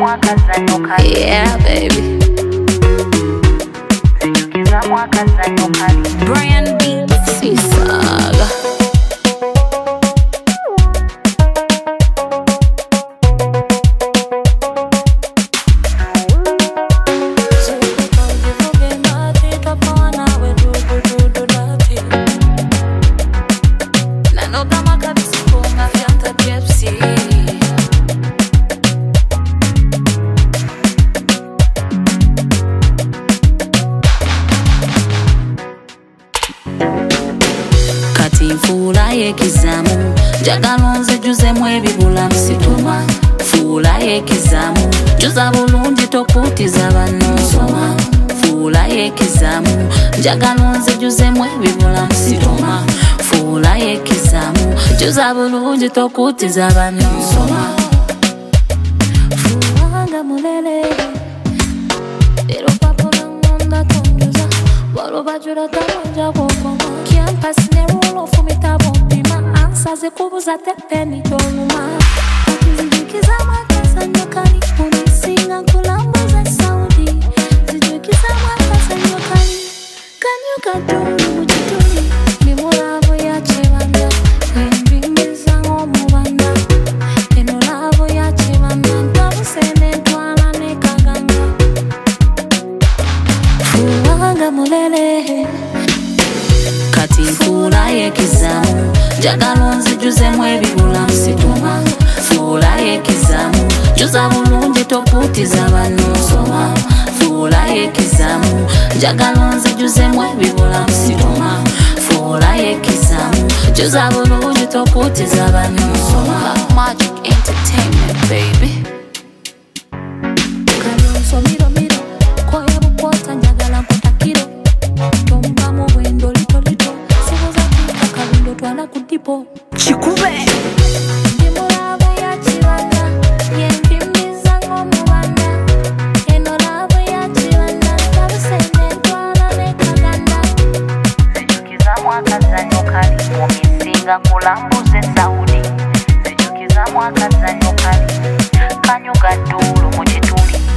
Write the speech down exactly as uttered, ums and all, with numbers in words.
Yeah, baby. Brian Beats, Saga. Fula yekizamu jagalonze juze mwebibula msituma. Fula yekizamu juza bulungi tokutiza bano soma. Fula yekizamu jagalonze juze mwebibula msituma. Fula yekizamu juza bulungi tokutiza bano soma. Fulanga mulele ero papola ngonda tonjuza walo bajura tamanja bokoma. Campus nerulo fumita bombima ansaze kubuza tepeni toluma. Zijukiza makasa nyokali unisinga kulambuza Saudi. Zijukiza makasa nyokali kanyuka tungu mchituli. Mimulavo ya chivanda wembimbiza ngomubanda. Enolavo ya chivanda ntabusene twala nekaganga. Fulanga mulele kati fula yekizamu jagalonze juze mwebibula msituma. Fula yekizamu juza bulungi tokutiza bano soma. Fula yekizamu jagalonze juze mwebibula msituma. Fula yekizamu juza bulungi tokutiza bano soma. Magic Entertainment, baby. Kalonzo miro miro koya bukota njagala kutakiro. Tomba mu wendo lito lito sibuza tika kabindo twala kudipo chikube. Ndimulabo ya chibanda yempimbiza ngomubanda. Enolabo ya chibanda tabusene twala nekaganda. Zijukiza mwakaza nyokali mumisinga kulambuze Saudi. Zijukiza mwakaza nyokali kanyuga dulu muchituli.